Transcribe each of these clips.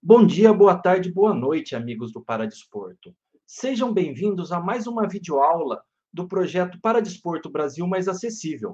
Bom dia, boa tarde, boa noite, amigos do Paradesporto. Sejam bem-vindos a mais uma videoaula do projeto Paradesporto Brasil Mais Acessível.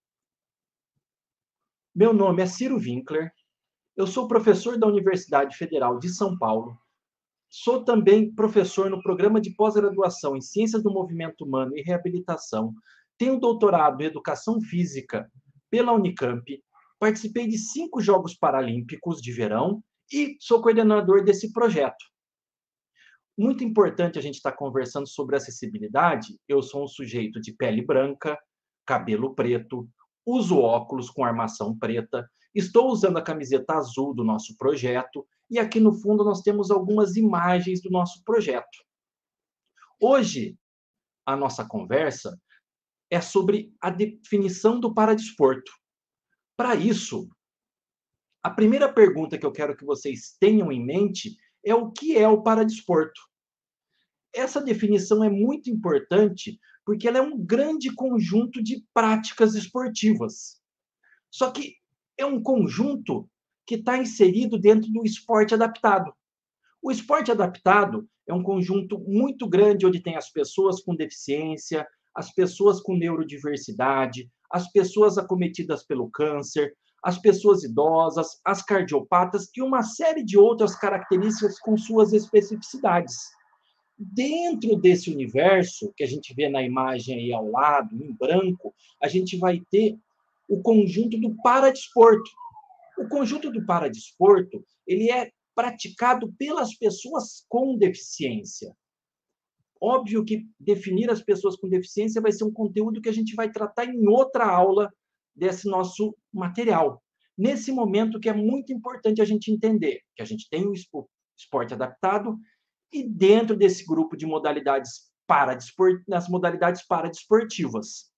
Meu nome é Ciro Winkler, eu sou professor da Universidade Federal de São Paulo, sou também professor no programa de pós-graduação em Ciências do Movimento Humano e Reabilitação, tenho doutorado em Educação Física pela Unicamp, participei de 5 Jogos Paralímpicos de Verão e sou coordenador desse projeto. Muito importante a gente estar conversando sobre acessibilidade. Eu sou um sujeito de pele branca, cabelo preto, uso óculos com armação preta, estou usando a camiseta azul do nosso projeto e aqui no fundo nós temos algumas imagens do nosso projeto. Hoje, a nossa conversa é sobre a definição do paradesporto. Para isso, a primeira pergunta que eu quero que vocês tenham em mente é o que é o paradesporto. Essa definição é muito importante porque ela é um grande conjunto de práticas esportivas. Só que é um conjunto que está inserido dentro do esporte adaptado. O esporte adaptado é um conjunto muito grande onde tem as pessoas com deficiência, as pessoas com neurodiversidade, as pessoas acometidas pelo câncer, as pessoas idosas, as cardiopatas e uma série de outras características com suas especificidades. Dentro desse universo, que a gente vê na imagem aí ao lado, em branco, a gente vai ter o conjunto do paradesporto. O conjunto do paradesporto, ele é praticado pelas pessoas com deficiência. Óbvio que definir as pessoas com deficiência vai ser um conteúdo que a gente vai tratar em outra aula desse nosso material. Nesse momento que é muito importante a gente entender que a gente tem o esporte adaptado e dentro desse grupo de modalidades nas modalidades paradesportivas.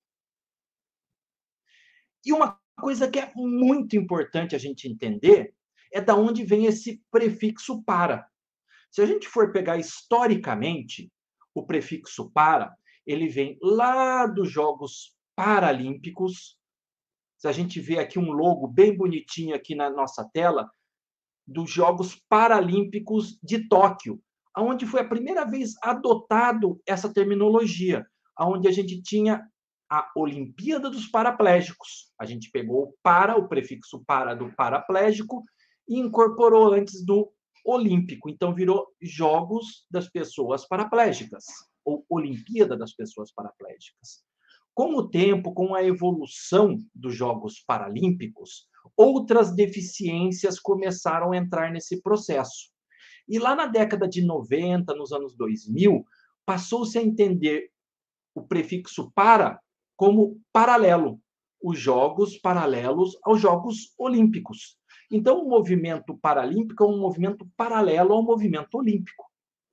E uma coisa que é muito importante a gente entender é da onde vem esse prefixo para. Se a gente for pegar historicamente, o prefixo para, ele vem lá dos Jogos Paralímpicos. Se a gente vê aqui um logo bem bonitinho aqui na nossa tela, dos Jogos Paralímpicos de Tóquio, onde foi a primeira vez adotado essa terminologia, onde a gente tinha a Olimpíada dos Paraplégicos. A gente pegou o prefixo para do paraplégico e incorporou antes do olímpico. Então virou Jogos das Pessoas Paraplégicas, ou Olimpíada das Pessoas Paraplégicas. Com o tempo, com a evolução dos Jogos Paralímpicos, outras deficiências começaram a entrar nesse processo. E lá na década de 90, nos anos 2000, passou-se a entender o prefixo para como paralelo, os jogos paralelos aos Jogos Olímpicos. Então, o movimento paralímpico é um movimento paralelo ao movimento olímpico.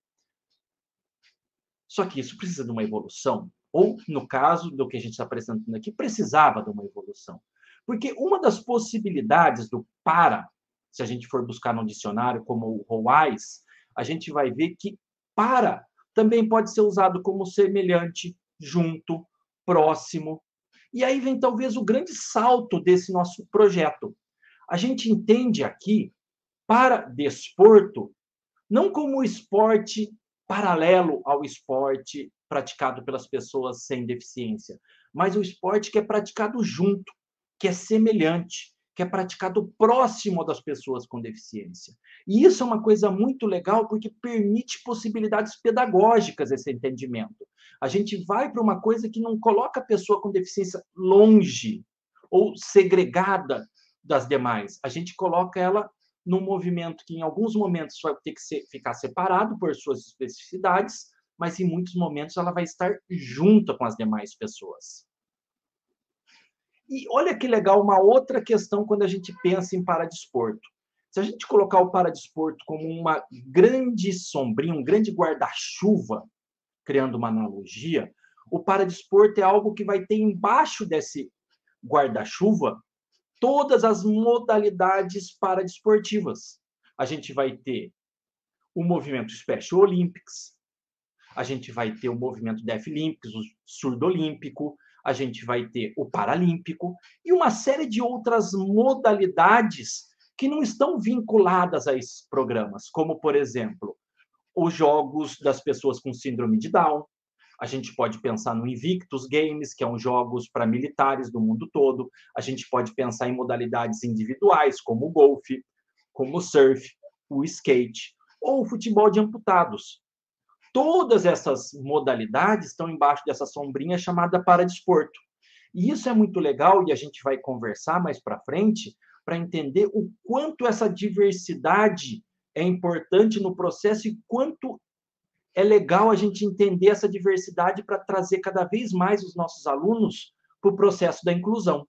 Só que isso precisa de uma evolução, ou, no caso do que a gente está apresentando aqui, precisava de uma evolução. Porque uma das possibilidades do para, se a gente for buscar no dicionário como o Roais, a gente vai ver que para também pode ser usado como semelhante, junto, próximo. E aí vem talvez o grande salto desse nosso projeto. A gente entende aqui para desporto não como o esporte paralelo ao esporte praticado pelas pessoas sem deficiência, mas o esporte que é praticado junto, que é semelhante, que é praticado próximo das pessoas com deficiência. E isso é uma coisa muito legal porque permite possibilidades pedagógicas esse entendimento. A gente vai para uma coisa que não coloca a pessoa com deficiência longe ou segregada das demais. A gente coloca ela num movimento que, em alguns momentos, vai ter que ficar separado por suas especificidades, mas, em muitos momentos, ela vai estar junto com as demais pessoas. E olha que legal uma outra questão quando a gente pensa em paradesporto. Se a gente colocar o paradesporto como uma grande sombrinha, um grande guarda-chuva, criando uma analogia, o paradesporto é algo que vai ter embaixo desse guarda-chuva todas as modalidades paradesportivas. A gente vai ter o movimento Special Olympics, a gente vai ter o movimento Deaflympics, o surdo-olímpico, a gente vai ter o paralímpico e uma série de outras modalidades que não estão vinculadas a esses programas, como, por exemplo, os jogos das pessoas com síndrome de Down. A gente pode pensar no Invictus Games, que são jogos para militares do mundo todo. A gente pode pensar em modalidades individuais, como o golfe, como o surf, o skate, ou o futebol de amputados. Todas essas modalidades estão embaixo dessa sombrinha chamada paradesporto. E isso é muito legal e a gente vai conversar mais para frente para entender o quanto essa diversidade é importante no processo e quanto é legal a gente entender essa diversidade para trazer cada vez mais os nossos alunos para o processo da inclusão.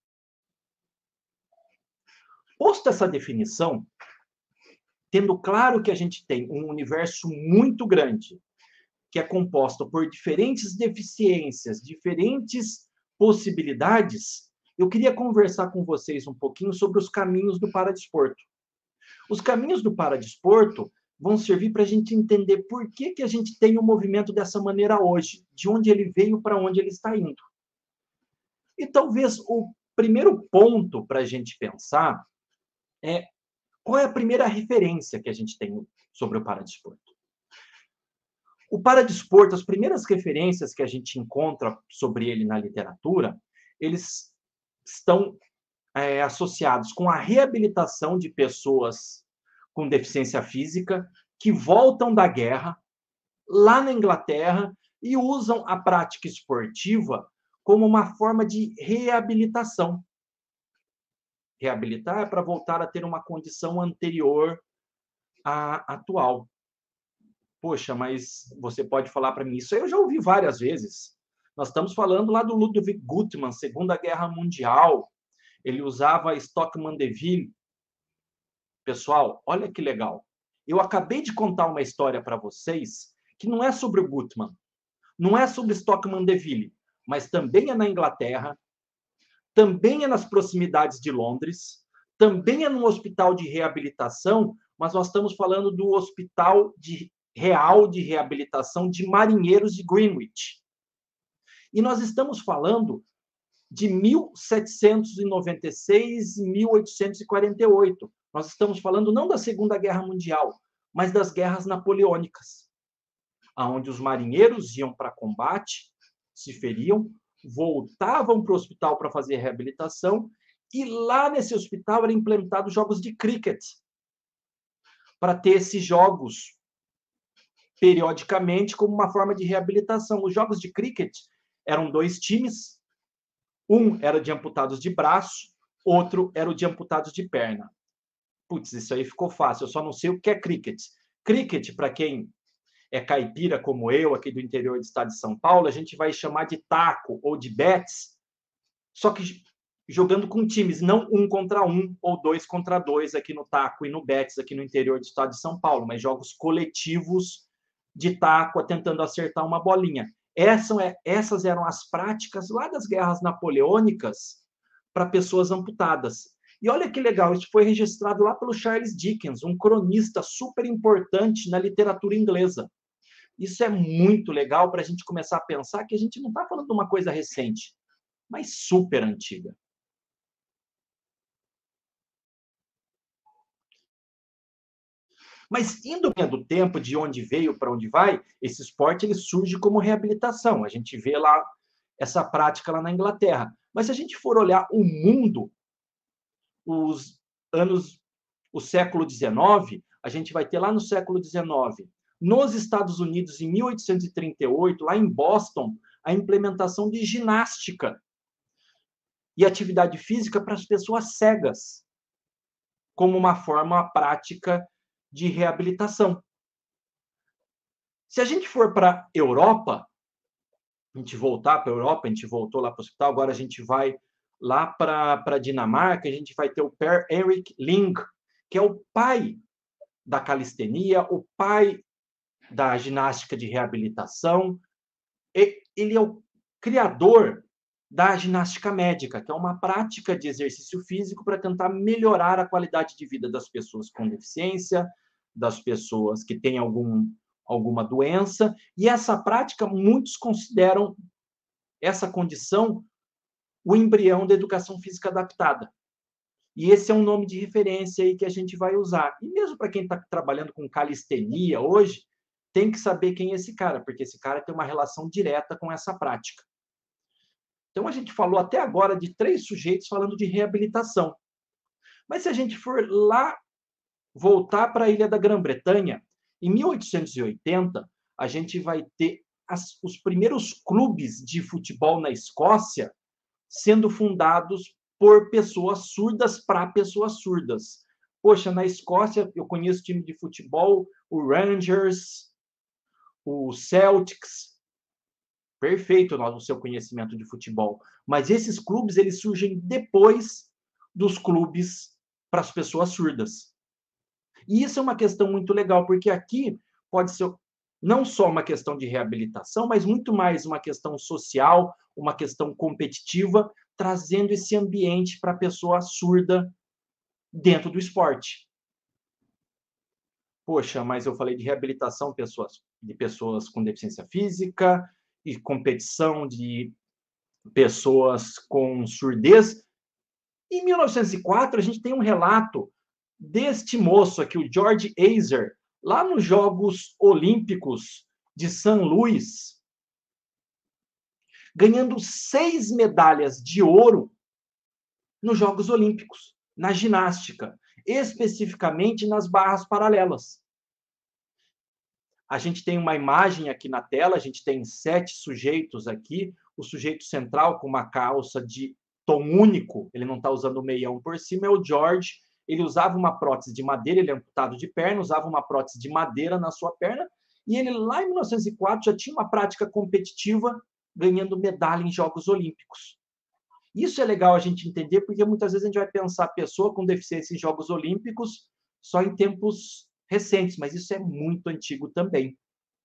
Posto essa definição, tendo claro que a gente tem um universo muito grande, que é composto por diferentes deficiências, diferentes possibilidades, eu queria conversar com vocês um pouquinho sobre os caminhos do paradesporto. Os caminhos do paradesporto vão servir para a gente entender por que a gente tem o movimento dessa maneira hoje, de onde ele veio para onde ele está indo. E talvez o primeiro ponto para a gente pensar é qual é a primeira referência que a gente tem sobre o paradesporto. O paradesporto, as primeiras referências que a gente encontra sobre ele na literatura, eles estão associados com a reabilitação de pessoas com deficiência física que voltam da guerra lá na Inglaterra e usam a prática esportiva como uma forma de reabilitação. Reabilitar é para voltar a ter uma condição anterior à atual. Poxa, mas você pode falar para mim, isso aí eu já ouvi várias vezes. Nós estamos falando lá do Ludwig Guttmann, Segunda Guerra Mundial. Ele usava Stockmann Deville. Pessoal, olha que legal. Eu acabei de contar uma história para vocês que não é sobre o Guttmann, não é sobre Stockmann Deville, mas também é na Inglaterra, também é nas proximidades de Londres, também é num hospital de reabilitação, mas nós estamos falando do Hospital Real de Reabilitação de Marinheiros de Greenwich. E nós estamos falando de 1796 e 1848. Nós estamos falando não da Segunda Guerra Mundial, mas das guerras napoleônicas, onde os marinheiros iam para combate, se feriam, voltavam para o hospital para fazer reabilitação, e lá nesse hospital eram implementados jogos de cricket, para ter esses jogos periodicamente como uma forma de reabilitação. Os jogos de cricket eram 2 times, um era de amputados de braço, outro era o de amputados de perna. Putz, isso aí ficou fácil, eu só não sei o que é cricket. Cricket, para quem é caipira como eu, aqui do interior do estado de São Paulo, a gente vai chamar de taco ou de bets, só que jogando com times, não 1 contra 1 ou 2 contra 2 aqui no taco e no bets aqui no interior do estado de São Paulo, mas jogos coletivos de taco tentando acertar uma bolinha. Essas eram as práticas lá das guerras napoleônicas para pessoas amputadas. E olha que legal, isso foi registrado lá pelo Charles Dickens, um cronista super importante na literatura inglesa. Isso é muito legal para a gente começar a pensar que a gente não está falando de uma coisa recente, mas super antiga. Mas indo do tempo, de onde veio para onde vai, esse esporte ele surge como reabilitação. A gente vê lá essa prática lá na Inglaterra. Mas se a gente for olhar o mundo, o século XIX, a gente vai ter lá no século XIX, nos Estados Unidos, em 1838, lá em Boston, a implementação de ginástica e atividade física para as pessoas cegas, como uma forma prática de reabilitação. Se a gente for para a Europa, a gente voltar para a Europa, a gente voltou lá para o hospital, agora a gente vai lá para a Dinamarca, a gente vai ter o Per Erik Ling, que é o pai da calistenia, o pai da ginástica de reabilitação. Ele é o criador da ginástica médica, que é uma prática de exercício físico para tentar melhorar a qualidade de vida das pessoas com deficiência, das pessoas que têm alguma doença. E essa prática, muitos consideram essa condição o embrião da educação física adaptada. E esse é um nome de referência aí que a gente vai usar. E mesmo para quem está trabalhando com calistenia hoje, tem que saber quem é esse cara, porque esse cara tem uma relação direta com essa prática. Então, a gente falou até agora de 3 sujeitos falando de reabilitação. Mas se a gente for lá, voltar para a Ilha da Grã-Bretanha, em 1880, a gente vai ter os primeiros clubes de futebol na Escócia sendo fundados por pessoas surdas para pessoas surdas. Poxa, na Escócia eu conheço time de futebol, o Rangers, o Celtics, perfeito no seu conhecimento de futebol. Mas esses clubes, eles surgem depois dos clubes para as pessoas surdas. E isso é uma questão muito legal, porque aqui pode ser não só uma questão de reabilitação, mas muito mais uma questão social, uma questão competitiva, trazendo esse ambiente para a pessoa surda dentro do esporte. Poxa, mas eu falei de reabilitação de pessoas com deficiência física e competição de pessoas com surdez. Em 1904, a gente tem um relato deste moço aqui, o George Azer, lá nos Jogos Olímpicos de São Luís, ganhando 6 medalhas de ouro nos Jogos Olímpicos, na ginástica, especificamente nas barras paralelas. A gente tem uma imagem aqui na tela, a gente tem 7 sujeitos aqui, o sujeito central com uma calça de tom único, ele não está usando o meião por cima, é o George. Ele usava uma prótese de madeira, ele é amputado de perna, usava uma prótese de madeira na sua perna, e ele lá em 1904 já tinha uma prática competitiva, ganhando medalha em Jogos Olímpicos. Isso é legal a gente entender, porque muitas vezes a gente vai pensar pessoa com deficiência em Jogos Olímpicos só em tempos recentes, mas isso é muito antigo também.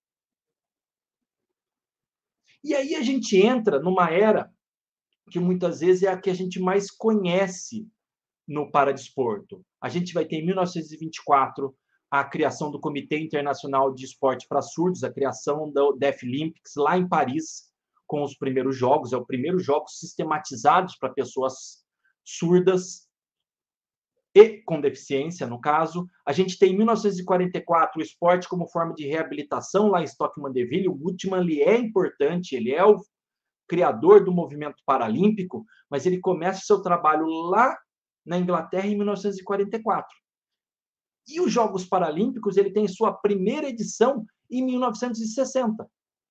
E aí a gente entra numa era que muitas vezes é a que a gente mais conhece no paradesporto. A gente vai ter em 1924 a criação do Comitê Internacional de Esporte para Surdos, a criação do Deaflympics lá em Paris, com os primeiros jogos, é o primeiro jogos sistematizados para pessoas surdas e com deficiência, no caso. A gente tem em 1944 o esporte como forma de reabilitação lá em Stoke-Mandeville. O Guttmann ele é importante, ele é o criador do movimento paralímpico, mas ele começa o seu trabalho lá na Inglaterra em 1944. E os Jogos Paralímpicos ele tem sua primeira edição em 1960.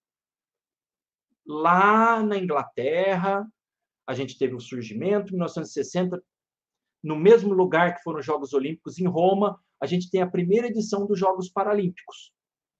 Lá na Inglaterra, a gente teve o surgimento, em 1960, no mesmo lugar que foram os Jogos Olímpicos, em Roma, a gente tem a primeira edição dos Jogos Paralímpicos.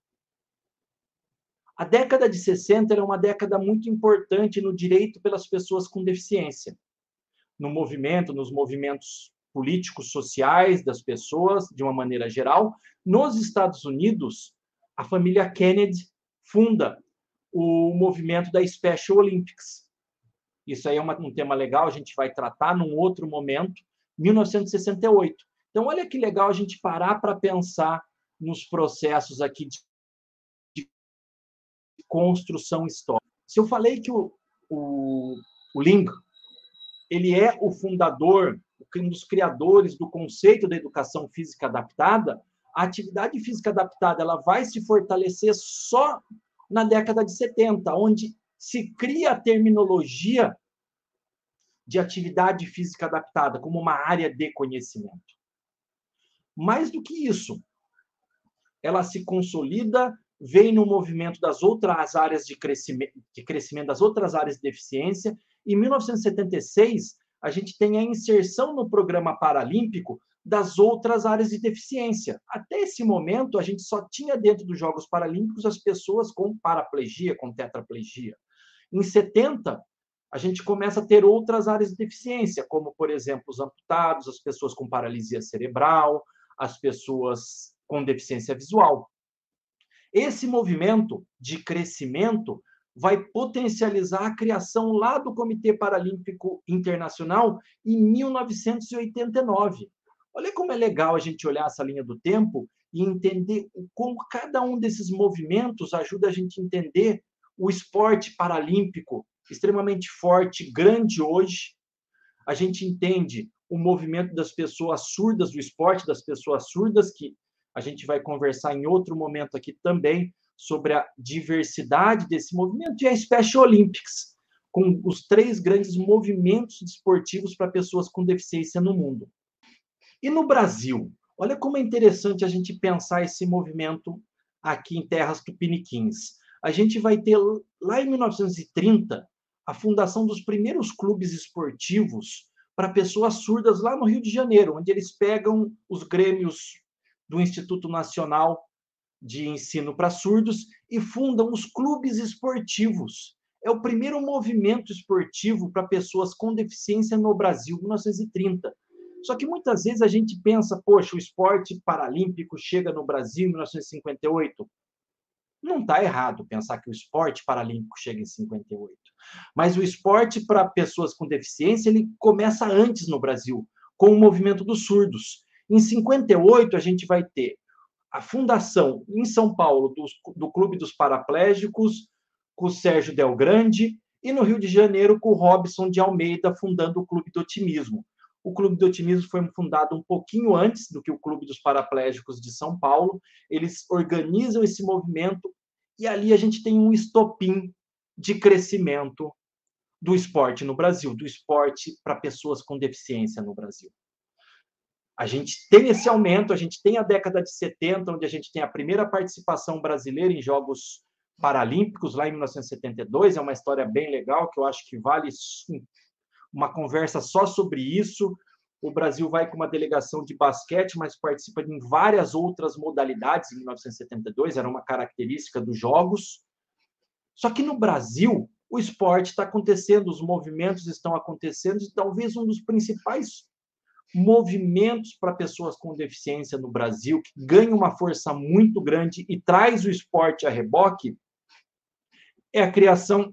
A década de 60 era uma década muito importante no direito pelas pessoas com deficiência, no movimento, nos movimentos políticos, sociais das pessoas, de uma maneira geral. Nos Estados Unidos, a família Kennedy funda o movimento da Special Olympics. Isso aí é um tema legal, a gente vai tratar num outro momento, 1968. Então, olha que legal a gente parar para pensar nos processos aqui de construção histórica. Se eu falei que o Ling ele é o fundador, um dos criadores do conceito da educação física adaptada, a atividade física adaptada ela vai se fortalecer só na década de 70, onde se cria a terminologia de atividade física adaptada como uma área de conhecimento. Mais do que isso, ela se consolida, vem no movimento das outras áreas de crescimento das outras áreas de deficiência. Em 1976, a gente tem a inserção no programa paralímpico das outras áreas de deficiência. Até esse momento, a gente só tinha dentro dos Jogos Paralímpicos as pessoas com paraplegia, com tetraplegia. Em 70, a gente começa a ter outras áreas de deficiência, como, por exemplo, os amputados, as pessoas com paralisia cerebral, as pessoas com deficiência visual. Esse movimento de crescimento vai potencializar a criação lá do Comitê Paralímpico Internacional em 1989. Olha como é legal a gente olhar essa linha do tempo e entender como cada um desses movimentos ajuda a gente a entender o esporte paralímpico extremamente forte, grande hoje. A gente entende o movimento das pessoas surdas, o esporte das pessoas surdas, que a gente vai conversar em outro momento aqui também sobre a diversidade desse movimento, e a Special Olympics, com os 3 grandes movimentos esportivos para pessoas com deficiência no mundo. E no Brasil? Olha como é interessante a gente pensar esse movimento aqui em terras tupiniquins. A gente vai ter, lá em 1930, a fundação dos primeiros clubes esportivos para pessoas surdas lá no Rio de Janeiro, onde eles pegam os grêmios do Instituto Nacional de Ensino para Surdos e fundam os clubes esportivos. É o primeiro movimento esportivo para pessoas com deficiência no Brasil, 1930. Só que muitas vezes a gente pensa, poxa, o esporte paralímpico chega no Brasil em 1958. Não está errado pensar que o esporte paralímpico chega em 58. Mas o esporte para pessoas com deficiência, ele começa antes no Brasil, com o movimento dos surdos. Em 58, a gente vai ter a fundação em São Paulo do Clube dos Paraplégicos, com o Sérgio Del Grande, e no Rio de Janeiro com o Robson de Almeida, fundando o Clube do Otimismo. O Clube do Otimismo foi fundado um pouquinho antes do que o Clube dos Paraplégicos de São Paulo. Eles organizam esse movimento e ali a gente tem um estopim de crescimento do esporte no Brasil, do esporte para pessoas com deficiência no Brasil. A gente tem esse aumento, a gente tem a década de 70, onde a gente tem a primeira participação brasileira em Jogos Paralímpicos, lá em 1972, é uma história bem legal, que eu acho que vale uma conversa só sobre isso. O Brasil vai com uma delegação de basquete, mas participa em várias outras modalidades em 1972, era uma característica dos Jogos. Só que no Brasil, o esporte está acontecendo, os movimentos estão acontecendo, e talvez um dos principais movimentos para pessoas com deficiência no Brasil, que ganha uma força muito grande e traz o esporte a reboque, é a criação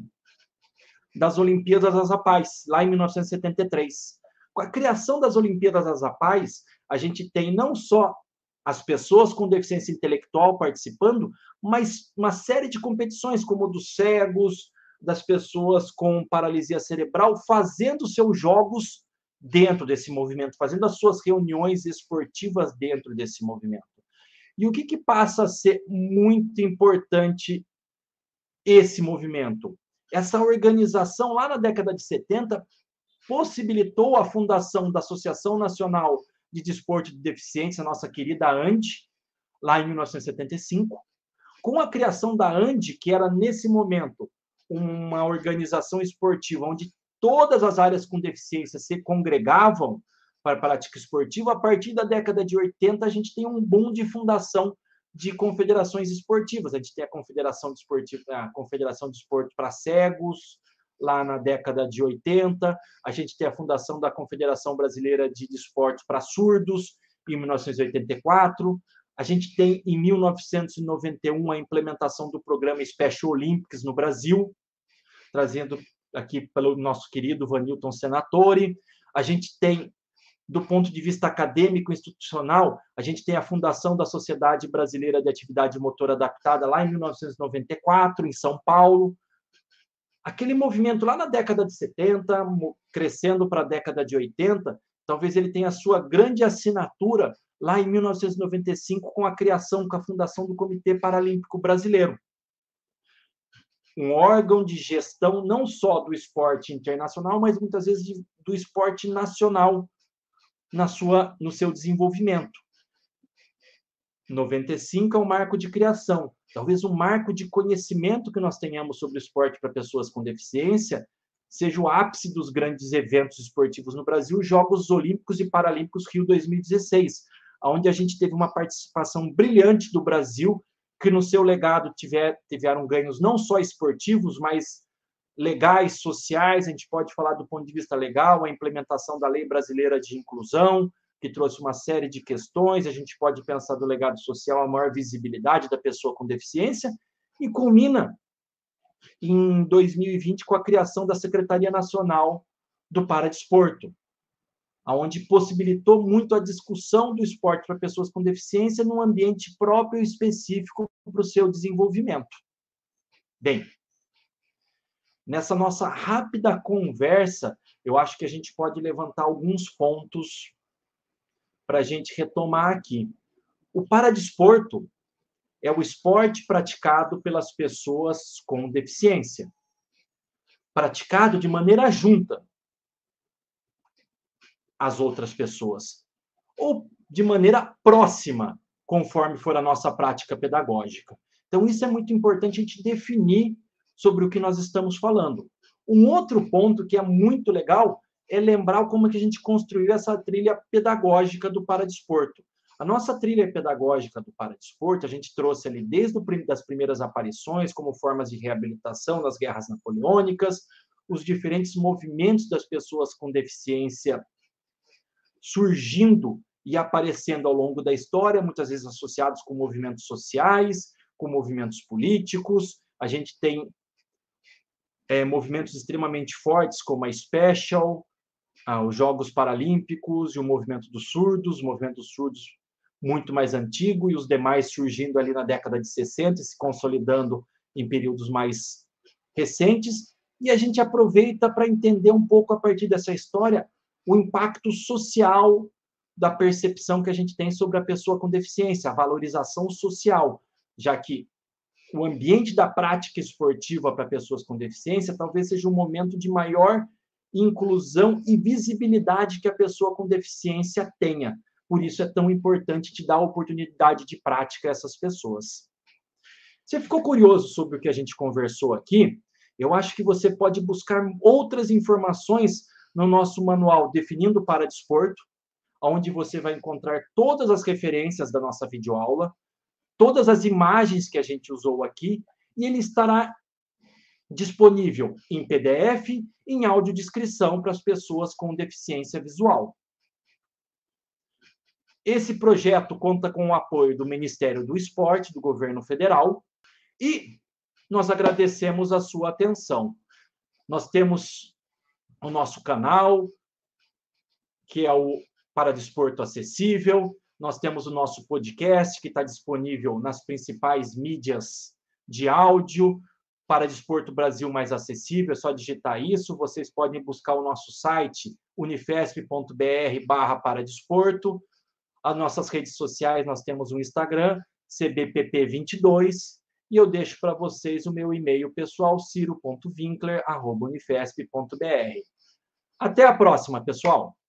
das Olimpíadas das APAES, lá em 1973. Com a criação das Olimpíadas das APAES, a gente tem não só as pessoas com deficiência intelectual participando, mas uma série de competições, como dos cegos, das pessoas com paralisia cerebral, fazendo seus jogos dentro desse movimento, fazendo as suas reuniões esportivas dentro desse movimento. E o que passa a ser muito importante esse movimento? Essa organização, lá na década de 70, possibilitou a fundação da Associação Nacional de Desporto de Deficiência, nossa querida ANDE, lá em 1975. Com a criação da ANDE, que era, nesse momento, uma organização esportiva onde todas as áreas com deficiência se congregavam para a prática esportiva, a partir da década de 80, a gente tem um boom de fundação de confederações esportivas. A gente tem a Confederação de Esporte para Cegos, lá na década de 80. A gente tem a fundação da Confederação Brasileira de Desportos para Surdos, em 1984. A gente tem, em 1991, a implementação do programa Special Olympics no Brasil, trazendo aqui pelo nosso querido Vanilton Senatori. A gente tem, do ponto de vista acadêmico e institucional, a gente tem a fundação da Sociedade Brasileira de Atividade Motora Adaptada, lá em 1994, em São Paulo. Aquele movimento lá na década de 70, crescendo para a década de 80, talvez ele tenha a sua grande assinatura lá em 1995, com a criação, com a fundação do Comitê Paralímpico Brasileiro. Um órgão de gestão não só do esporte internacional, mas muitas vezes do esporte nacional, no seu desenvolvimento. 95 é um marco de criação, talvez um marco de conhecimento que nós tenhamos sobre o esporte para pessoas com deficiência, seja o ápice dos grandes eventos esportivos no Brasil, Jogos Olímpicos e Paralímpicos Rio 2016, onde a gente teve uma participação brilhante do Brasil, que no seu legado tiveram ganhos não só esportivos, mas legais, sociais. A gente pode falar do ponto de vista legal, a implementação da Lei Brasileira de Inclusão, que trouxe uma série de questões. A gente pode pensar do legado social, a maior visibilidade da pessoa com deficiência, e culmina em 2020 com a criação da Secretaria Nacional do Paradesporto, onde possibilitou muito a discussão do esporte para pessoas com deficiência num ambiente próprio e específico para o seu desenvolvimento. Bem, Nessa nossa rápida conversa, eu acho que a gente pode levantar alguns pontos para a gente retomar aqui. O paradesporto é o esporte praticado pelas pessoas com deficiência, praticado de maneira junta às outras pessoas, ou de maneira próxima, conforme for a nossa prática pedagógica. Então, isso é muito importante a gente definir sobre o que nós estamos falando. Um outro ponto que é muito legal é lembrar como é que a gente construiu essa trilha pedagógica do paradesporto. A nossa trilha pedagógica do paradesporto, a gente trouxe ali desde as primeiras aparições, como formas de reabilitação nas guerras napoleônicas, os diferentes movimentos das pessoas com deficiência surgindo e aparecendo ao longo da história, muitas vezes associados com movimentos sociais, com movimentos políticos. A gente tem movimentos extremamente fortes, como a Special, os Jogos Paralímpicos e o movimento dos surdos muito mais antigo, e os demais surgindo ali na década de 60, se consolidando em períodos mais recentes. E a gente aproveita para entender um pouco, a partir dessa história, o impacto social da percepção que a gente tem sobre a pessoa com deficiência, a valorização social, já que o ambiente da prática esportiva para pessoas com deficiência talvez seja um momento de maior inclusão e visibilidade que a pessoa com deficiência tenha. Por isso é tão importante te dar a oportunidade de prática a essas pessoas. Você ficou curioso sobre o que a gente conversou aqui? Eu acho que você pode buscar outras informações no nosso manual Definindo o Paradesporto, onde você vai encontrar todas as referências da nossa videoaula, todas as imagens que a gente usou aqui, e ele estará disponível em PDF e em audiodescrição para as pessoas com deficiência visual. Esse projeto conta com o apoio do Ministério do Esporte, do Governo Federal, e nós agradecemos a sua atenção. Nós temos o nosso canal, que é o Paradesporto Acessível. Nós temos o nosso podcast, que está disponível nas principais mídias de áudio. Paradesporto Brasil Mais Acessível, é só digitar isso. Vocês podem buscar o nosso site, unifesp.br/paradesporto. As nossas redes sociais, nós temos um Instagram, cbpp22, e eu deixo para vocês o meu e-mail pessoal, ciro.winkler@unifesp.br. Até a próxima, pessoal!